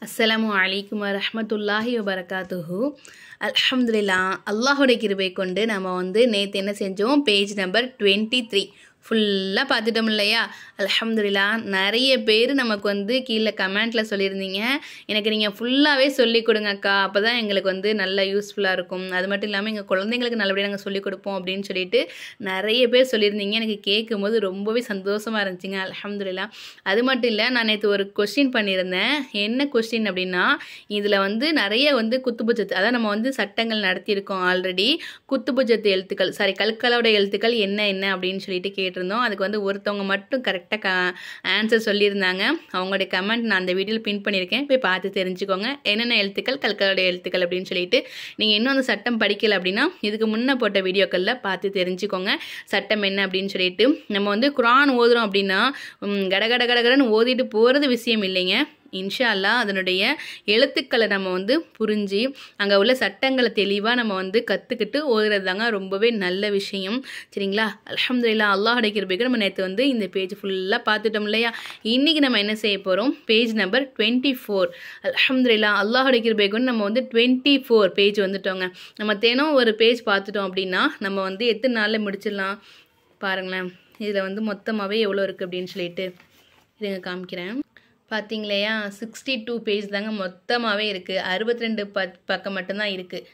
அஸ்ஸலாமு அலைக்கும் வரஹ்மத்துல்லாஹி வபரகாத்துஹு. அல்ஹம்துலில்லாஹ், அல்லாஹுடைய கிருபை கொண்டு நம்ம நேற்று என்ன செஞ்சோம், பேஜ் நம்பர் 23 ஃபுல்லாக பார்த்துட்டோம் இல்லையா? அல்ஹம்துலில்லாஹ். நிறைய பேர் நமக்கு கீழே கமெண்ட்டில் சொல்லியிருந்தீங்க, எனக்கு நீங்கள் ஃபுல்லாகவே சொல்லிக் கொடுங்கக்கா, அப்போ தான் எங்களுக்கு நல்லா யூஸ்ஃபுல்லாக இருக்கும், அது மட்டும் இல்லாமல் எங்கள் குழந்தைங்களுக்கு நல்லபடியாக நாங்கள் சொல்லிக் கொடுப்போம் அப்படின்னு சொல்லிட்டு நிறைய பேர் சொல்லியிருந்தீங்க. எனக்கு கேட்கும்போது ரொம்பவே சந்தோஷமாக இருந்துச்சுங்க. அல்ஹம்துலில்லாஹ். அது மட்டும் இல்லை, நான் நேற்று ஒரு கொஸ்டின் பண்ணியிருந்தேன். என்ன கொஸ்டின் அப்படின்னா, இதில் நிறைய குத்துபுஜத்து, அதான் நம்ம சட்டங்கள் நடத்தியிருக்கோம் ஆல்ரெடி. குத்துபுஜத்து எழுத்துக்கள், சாரி கல்களோட எழுத்துக்கள் என்ன என்ன அப்படின்னு சொல்லிட்டு கேட்டிருந்தோம். அதுக்கு ஒருத்தவங்க மட்டும் கரெக்டாக ஆன்சர் சொல்லியிருந்தாங்க. அவங்களுடைய கமெண்ட் நான் அந்த வீடியோவில் பின் பண்ணியிருக்கேன், போய் பார்த்து தெரிஞ்சுக்கோங்க என்னென்ன எழுத்துக்கள் கல்களோட எழுத்துக்கள் அப்படின்னு சொல்லிட்டு. நீங்கள் இன்னும் அந்த சட்டம் படிக்கலை அப்படின்னா இதுக்கு முன்னே போட்ட வீடியோக்களில் பார்த்து தெரிஞ்சுக்கோங்க சட்டம் என்ன அப்படின்னு சொல்லிட்டு. நம்ம குர்ஆன் ஓதுறோம் அப்படின்னா கடகடன்னு ஓதிட்டு போகிறது விஷயம் இல்லைங்க. இன்ஷா அல்லாஹ் அதனுடைய எழுத்துக்களை நம்ம புரிஞ்சு அங்கே உள்ள சட்டங்களை தெளிவாக நம்ம கற்றுக்கிட்டு ஓதுறது தாங்க ரொம்பவே நல்ல விஷயம். சரிங்களா? அல்ஹம்துலில்லாஹ், அல்லாஹுடைய கிருபைக்கு நம்ம நேற்று இந்த பேஜ் ஃபுல்லாக பார்த்துட்டோம் இல்லையா? இன்றைக்கி நம்ம என்ன செய்ய போகிறோம், பேஜ் நம்பர் 24. அல்ஹம்துலில்லாஹ், அல்லாஹுடைய கிருபைக்கு நம்ம 24 பேஜ் வந்துட்டோங்க. நம்ம தினம் ஒரு பேஜ் பார்த்துட்டோம் அப்படின்னா நம்ம எத்தனை நாளில் முடிச்சிடலாம் பாருங்களேன். இதில் மொத்தமாகவே எவ்வளோ இருக்குது அப்படின்னு சொல்லிட்டு இதுங்க காமிக்கிறேன். பார்த்தீங்களா, 62 பேஜ் தாங்க மொத்தமாகவே இருக்குது. 62 பக்கம் மட்டும்தான் இருக்குது.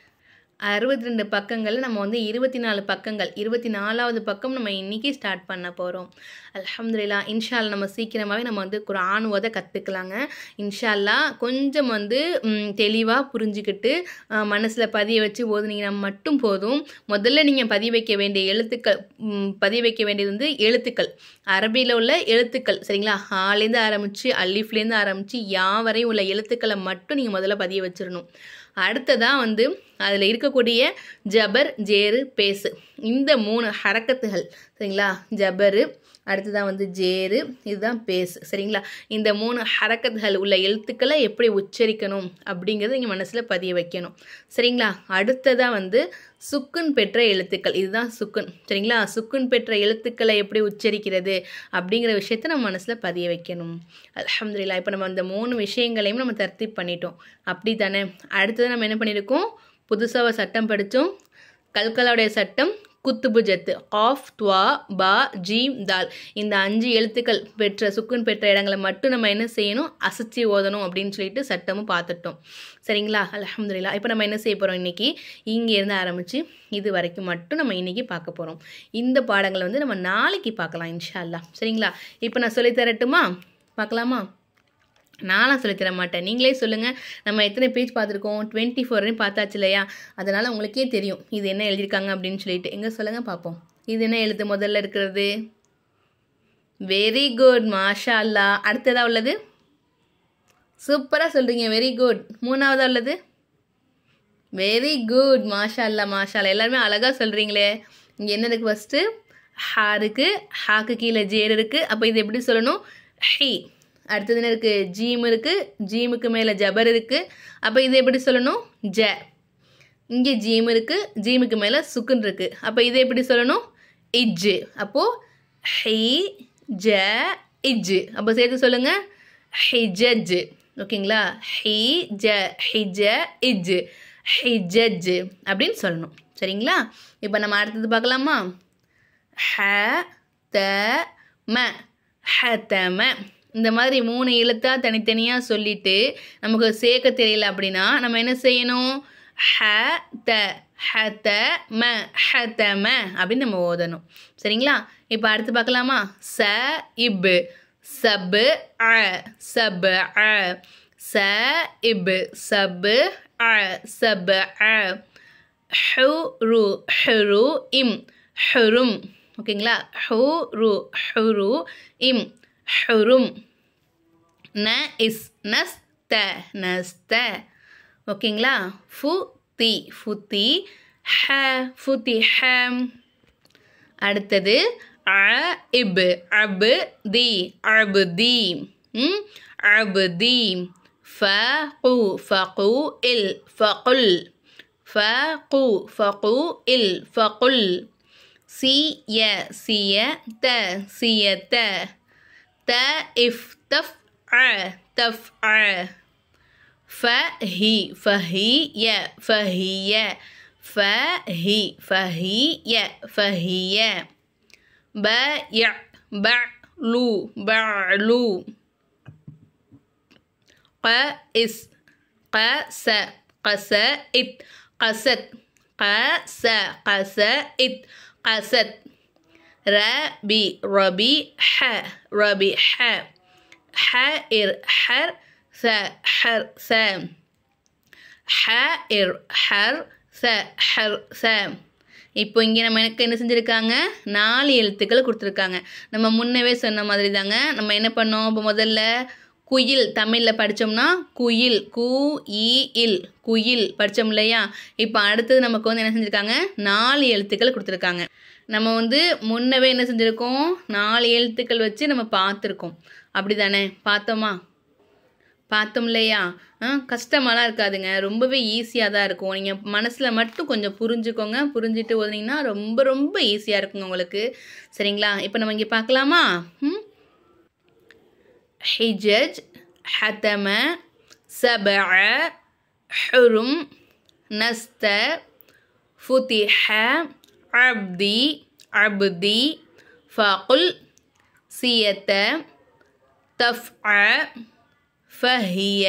62 பக்கங்கள் நம்ம 24 பக்கங்கள், 24வது பக்கம் நம்ம இன்றைக்கி ஸ்டார்ட் பண்ண போகிறோம். அல்ஹம்துலில்லாஹ். இன்ஷா அல்லாஹ் நம்ம சீக்கிரமாகவே நம்ம குர்ஆன் ஓத கற்றுக்கலாங்க. இன்ஷா அல்லாஹ் கொஞ்சம் தெளிவாக புரிஞ்சுக்கிட்டு மனசில் பதிய வச்சு ஓதுனீங்கன்னா மட்டும் போதும். முதல்ல நீங்கள் பதிய வைக்க வேண்டிய எழுத்துக்கள், பதிய வைக்க வேண்டியது எழுத்துக்கள், அரபியில் உள்ள எழுத்துக்கள். சரிங்களா? ஆலேருந்து ஆரம்பித்து அலிஃப்லேருந்து ஆரம்பித்து யா வரையும் உள்ள எழுத்துக்களை மட்டும் நீங்கள் முதல்ல பதிய வச்சிடணும். அடுத்ததாக அதில் இருக்கக்கூடிய ஜபர், ஜேரு, பேசு, இந்த 3 ஹரக்கத்துகள். சரிங்களா? ஜபரு, அடுத்ததான் ஜேரு, இதுதான் பேசு. சரிங்களா? இந்த 3 ஹரக்கத்துகள் உள்ள எழுத்துக்களை எப்படி உச்சரிக்கணும் அப்படிங்கிறத நீங்கள் மனசில் பதிய வைக்கணும். சரிங்களா? அடுத்ததாக சுக்குன் பெற்ற எழுத்துக்கள், இதுதான் சுக்குன். சரிங்களா? சுக்குன் பெற்ற எழுத்துக்களை எப்படி உச்சரிக்கிறது அப்படிங்கிற விஷயத்த நம்ம மனசில் பதிய வைக்கணும். அல்ஹம்துலில்லாஹ். இப்போ நம்ம அந்த 3 விஷயங்களையும் நம்ம தர்த்தீப் பண்ணிட்டோம், அப்படி தானே? அடுத்தது நம்ம என்ன பண்ணியிருக்கோம், புதுசாக சட்டம் படித்தோம். கல்கலாவுடைய சட்டம் குத்துபுஜத்து, ஆஃப், துவா, பா, ஜீம், தால், இந்த 5 எழுத்துக்கள் பெற்ற சுக்குன் பெற்ற இடங்களை மட்டும் நம்ம என்ன செய்யணும், அசைச்சி ஓதணும் அப்படின்னு சொல்லிட்டு சட்டமும் பார்த்துட்டோம். சரிங்களா? அல்ஹம்துலில்லாஹ். இப்போ நம்ம என்ன செய்ய போகிறோம், இன்றைக்கி இங்கேருந்து ஆரம்பித்து இது வரைக்கும் மட்டும் நம்ம இன்றைக்கி பார்க்க போகிறோம். இந்த பாடங்களை நம்ம நாளைக்கு பார்க்கலாம் இன்ஷா அல்லாஹ். சரிங்களா? இப்போ நான் சொல்லித்தரட்டுமா, பார்க்கலாமா? நான்லாம் சொல்லித்தர மாட்டேன், நீங்களே சொல்லுங்கள். நம்ம எத்தனை பேஜ் பார்த்துருக்கோம், 24 பார்த்தாச்சு இல்லையா? அதனால் உங்களுக்கே தெரியும் இது என்ன எழுதியிருக்காங்க அப்படின்னு சொல்லிட்டு. எங்கே சொல்லுங்கள் பார்ப்போம். இது என்ன எழுத்து முதல்ல இருக்கிறது? வெரி குட், மாஷா அல்லாஹ். அடுத்ததாக உள்ளது? சூப்பராக சொல்கிறீங்க, வெரி குட். மூணாவதாக உள்ளது? வெரி குட், மாஷா அல்லாஹ், மாஷா அல்லாஹ். எல்லாருமே அழகாக சொல்கிறீங்களே. இங்கே என்ன இருக்குது, ஃபஸ்ட்டு ஹா இருக்குது, ஹாக்கு கீழே ஜேர் இருக்குது, அப்போ இது எப்படி சொல்லணும், ஹி. அடுத்தது என்ன இருக்குது, ஜீம் இருக்குது, ஜீமுக்கு மேலே ஜபர் இருக்குது, அப்போ இது எப்படி சொல்லணும், ஜ. இங்கே ஜீம் இருக்குது, ஜீமுக்கு மேலே சுக்குன் இருக்குது, அப்போ இதை எப்படி சொல்லணும், இஜ். அப்போது ஹி ஜ இஜ், அப்போ சேர்த்து சொல்லுங்கள், ஹிஜஜ். ஓகேங்களா? ஹி ஜ, ஹிஜ, இஜ், ஹிஜஜ் அப்படின்னு சொல்லணும். சரிங்களா? இப்போ நம்ம அடுத்தது பார்க்கலாமா? ஹ த ம, ஹதம. இந்த மாதிரி 3 எழுத்தா தனித்தனியாக சொல்லிவிட்டு நமக்கு சேர்க்க தெரியல அப்படின்னா நம்ம என்ன செய்யணும், ஹ த, ஹத ம, ஹதம அப்படின்னு நம்ம ஓதணும். சரிங்களா? இப்போ அடுத்து பார்க்கலாமா? ச இப், சப் அ, சப் அ, ச இப், சப் அ, சப் அ, ஹுரு, ஹுரு இம், ஹுரும். ஓகேங்களா? ஹுரு, ஹுரு இம், ஹுரும். ந இஸ், நஸ்த, நஸ்த. ஓகேங்களா? ஃபுதி, ஃபுதி, ஹ, ஃபுதி ஹ. அடுத்தது அ இப், அப் தி, அப்தி, அப்தி. ஃபகு, ஃபகு இல், ஃபகுல், ஃபகு, ஃபகு இல், ஃபகுல். சிய, சிய த, சியத. த இஃப், தஃப் அ, தஃப் அ. ஃபஹி ஃபஹிய ஃபஹிய ஃபஹி ஃபஹிய ஃபஹிய பய பலு பலு قس قس قسئت قست قس قسئت قست ربي ربيح ربيح حائر حر ث حر ث حائر حر ث حر ث இப்போ இங்கே நம்ம எனக்கு என்ன செஞ்சுருக்காங்க 4 எழுத்துக்கள் கொடுத்துருக்காங்க. நம்ம முன்னவே சொன்ன மாதிரி தாங்க. நம்ம என்ன பண்ணோம், இப்போ முதல்ல குயில் தமிழில் படித்தோம்னா குயில் கு இல் குயில் படித்தோம் இல்லையா. இப்போ அடுத்தது நமக்கு வந்து என்ன செஞ்சுருக்காங்க 4 எழுத்துக்கள் கொடுத்துருக்காங்க. நம்ம வந்து முன்னவே என்ன செஞ்சுருக்கோம் 4 எழுத்துக்கள் வச்சு நம்ம பார்த்துருக்கோம். அப்படி தானே பார்த்தோம் இல்லையா. கஷ்டமாலாம் இருக்காதுங்க, ரொம்பவே ஈஸியாக தான் இருக்கும். நீங்கள் மனசில் மட்டும் கொஞ்சம் புரிஞ்சுக்கோங்க, புரிஞ்சுட்டு ஓதுனீங்கன்னா ரொம்ப ரொம்ப ஈஸியாக இருக்குங்க உங்களுக்கு. சரிங்களா, இப்போ நம்ம இங்கே பார்க்கலாமா. حجج حتم سبع حرم نست فتح عبدي عبدي فقل سيت تفع فهي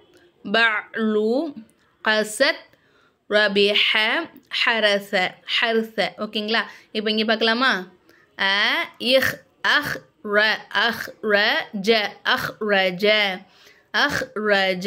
بعلو قست ربيح حرث حرث. ஓகேங்களா, இப்போ இங்கே பார்க்கலாமா. இஹ் அஹ் أخرج أخرج أخرج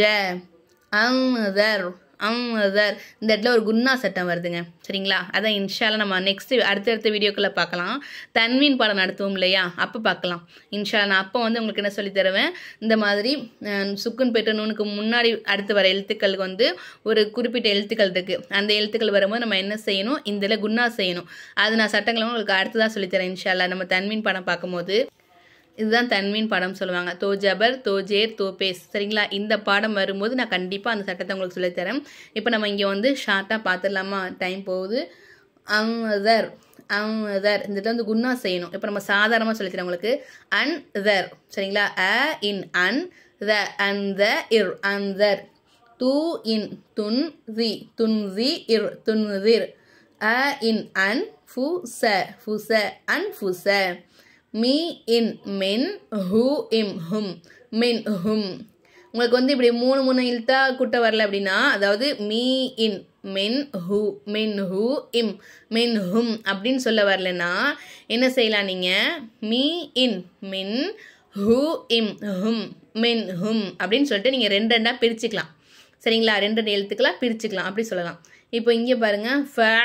أنذر أنذر. இந்த இடத்துல ஒரு குன்னா சட்டம் வருதுங்க. சரிங்களா, அதான் இன்ஷால்லா நம்ம நெக்ஸ்ட் அடுத்தடுத்த வீடியோக்குள்ளே பார்க்கலாம். தன்வீன் பாடம் நடத்துவோம் இல்லையா, அப்போ பார்க்கலாம் இன்ஷால்லா. நான் அப்போ வந்து உங்களுக்கு என்ன சொல்லி தருவேன், இந்த மாதிரி சுக்குன் பெற்ற நூனுக்கு முன்னாடி அடுத்து வர எழுத்துக்களுக்கு வந்து ஒரு குறிப்பிட்ட எழுத்துக்கள் இருக்குது. அந்த எழுத்துக்கள் வரும்போது நம்ம என்ன செய்யணும், இந்த குன்னா செய்யணும். அது நான் சட்டங்களும் உங்களுக்கு அடுத்ததாக சொல்லித்தரேன் இன்ஷால்லா நம்ம தன்வீன் பாடம் பார்க்கும்போது. இதுதான் தன்வீன் பாடம் சொல்லுவாங்க. தோ ஜபர் தோ ஜேர் தோ பேஸ். சரிங்களா, இந்த பாடம் வரும்போது நான் கண்டிப்பாக அந்த சட்டத்தை உங்களுக்கு சொல்லித்தரேன். இப்போ நம்ம இங்கே வந்து ஷார்ட்டாக பார்த்துடலாமா, டைம் போகுது. அன்தர் அன்தர் இந்த இடத்துல வந்து குன்னா செய்யணும். இப்போ நம்ம சாதாரணமாக சொல்லித்தரேன் உங்களுக்கு. அன்தர். சரிங்களா, இன் அன் த அந்த இர் அன்தர். தூ இன் துன் தி துன்தி இர் துன்திர். இன் அன் ஃபு ச ஃபுச அன் ஃபுச. மீ இன் மின் ஹூ இம் ஹும் மின் ஹும். உங்களுக்கு வந்து இப்படி 3 எழுத்தா கூட்ட வரல அப்படின்னா, அதாவது மீ இன் மின் ஹூ இம் மின் ஹும் அப்படின்னு சொல்ல வரலன்னா என்ன செய்யலாம், நீங்கள் மீ இன் மின் ஹூ இம் ஹும் மின் ஹும் அப்படின்னு சொல்லிட்டு நீங்கள் 2 பிரிச்சுக்கலாம். சரிங்களா, 2 எழுத்துக்களாக பிரிச்சுக்கலாம், அப்படி சொல்லலாம். இப்போ இங்கே பாருங்கள்,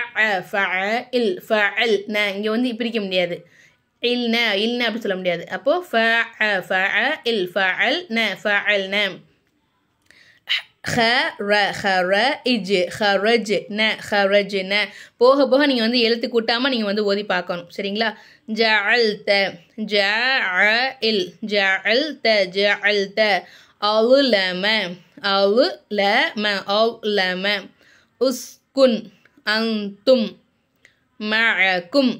ஃபஇல் ஃபஅல் ந. இங்கே வந்து பிரிக்க முடியாது, இல்ன இல்ன அப்படி சொல்ல முடியாது. அப்போது ஃபஇல் ஃபஅல் ந ஃபஅல் ந. خرج خرجنا خرجنا. போக போக நீங்கள் வந்து எழுத்து கூட்டாமல் நீங்கள் வந்து ஓதி பார்க்கணும். சரிங்களா, ஜஅல்த ஜஅல் ஜஅல்த ஜஅல்த. அவுலம அவுலம அவுலம. உஸ்குன் அந்தும் மஅகும்.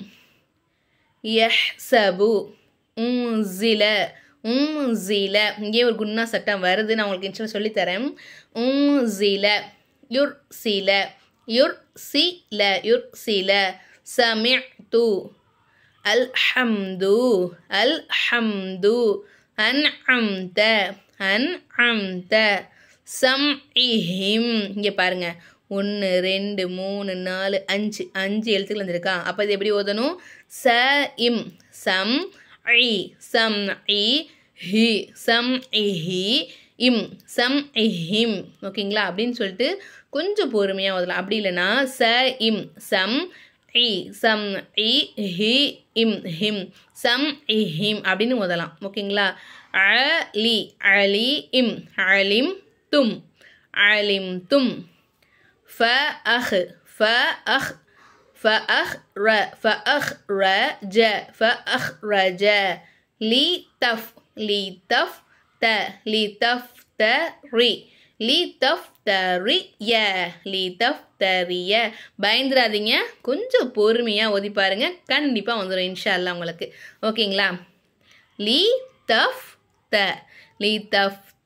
யஹ்சபு உன்சில உன்சில. இங்கே ஒரு குன்னா சட்டம் வருது, நான் உங்களுக்கு இன்ஷால்லா சொல்லித்தரேன். உன்சில யுர்சில யுர்சில யுர்சில. சமிஅது அல்ஹம்து அல்ஹம்து. அன்அம்த அன்அம்த. சம்இஹிம். இங்கே பாருங்கள், 1 2 3 4 5 எழுத்துக்கள் வந்துருக்கா. அப்போ இது எப்படி ஓதணும், ச இம் சம் ஐ சம் ஐ ஹி சம் இஹி இம் சம் இஹிம். ஓகேங்களா, அப்படின்னு சொல்லிட்டு கொஞ்சம் பொறுமையாக ஓதலாம். அப்படி இல்லைன்னா ச இம் சம் ஐ சம் ஐ ஹி இம் ஹிம் சம் இஹிம் அப்படின்னு ஓதலாம். ஓகேங்களா, அலி அலி இம் அலிம் தும் அலிம் தும். فأخ فأخ فأخر فأخرج فأخرج. لتف لتفت لتفتري لتفتري لتفتري. பயந்துடாதீங்க, கொஞ்சம் பொறுமையாக ஓதி பாருங்க, கண்டிப்பாக வந்துடும் இன்ஷா அல்லாஹ் உங்களுக்கு. ஓகேங்களா, லி தஃப் த லி தஃப்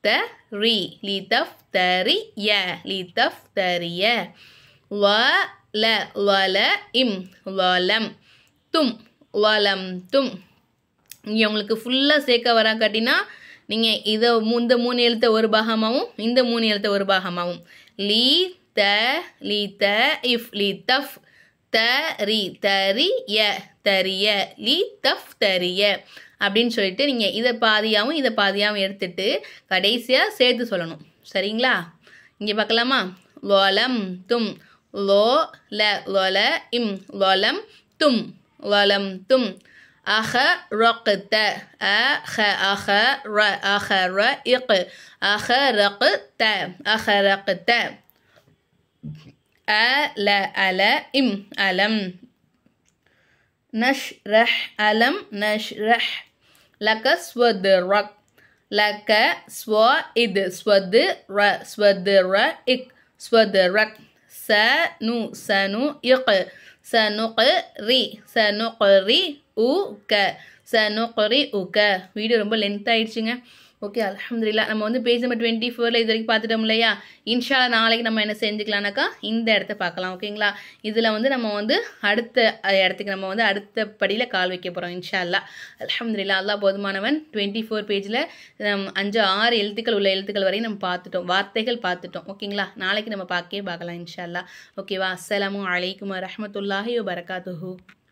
லிதஃப்தரி லிதஃப்தரிய லிதஃப்தரிய வல வலஇம் வலம் தும் வலம்தும். இங்கே உங்களுக்கு ஃபுல்லாக சேர்க்க வரா காட்டினா நீங்கள் இதை இந்த 3 எழுத்தை ஒரு பாகமாகவும் இந்த 3 எழுத்தை ஒரு பாகமாகவும் லீ த லீ த இஃப் லீ தஃப் தரி தரிய தரிய லீ தஃப் தரிய அப்படின்னு சொல்லிட்டு நீங்கள் இதை பாதியாகவும் எடுத்துட்டு கடைசியாக சேர்த்து சொல்லணும். சரிங்களா? இங்கே பார்க்கலாமா? லொலம் தும் லோ ல லொல இம் லொலம் தும் லொலம் தும். أخرقت أخرق أخرقت ألم ألم نشرح ألم نشرح لك صدرك لك صدرك صدرك سنقرئ سنقرئك. வீடியோ ரொம்ப லென்த் ஆயிடுச்சுங்க. ஓகே, அல்ஹம்துலில்லாஹ். நம்ம வந்து பேஜ் நம்பர் 24 இது வரைக்கும் பார்த்துட்டோம் இல்லையா? இன்ஷா அல்லாஹ் நாளைக்கு நம்ம என்ன செஞ்சுக்கலாம்னாக்கா இந்த இடத்த பார்க்கலாம். ஓகேங்களா? இதில் வந்து நம்ம வந்து அடுத்த இடத்துக்கு நம்ம வந்து அடுத்த படியில் கால் வைக்க போகிறோம் இன்ஷா அல்லாஹ். அல்ஹம்துலில்லாஹ், அல்லாஹ் போதுமானவன். 24 பேஜில் 5-6 எழுத்துக்கள் உள்ள எழுத்துக்கள் வரையும் நம்ம பார்த்துட்டோம், வார்த்தைகள் பார்த்துட்டோம். ஓகேங்களா? நாளைக்கு நம்ம பார்க்கலாம் இன்ஷா அல்லாஹ். ஓகேவா? அஸ்ஸலாமு அலைக்கும் வரஹ்மத்துல்லாஹி வபரகாத்துஹு.